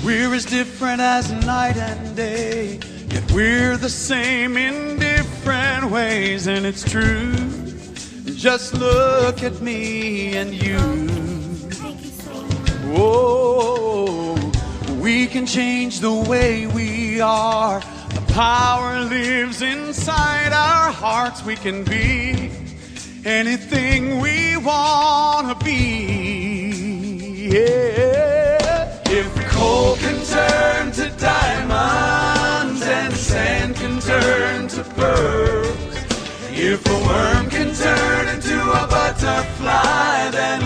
We're as different as night and day, yet we're the same in different ways. And it's true, just look at me and you. Oh, we can change the way we are. The power lives inside our hearts. We can be anything we want to be. Yeah. If coal can turn to diamonds and sand can turn to pearls, if a worm can turn into a butterfly, then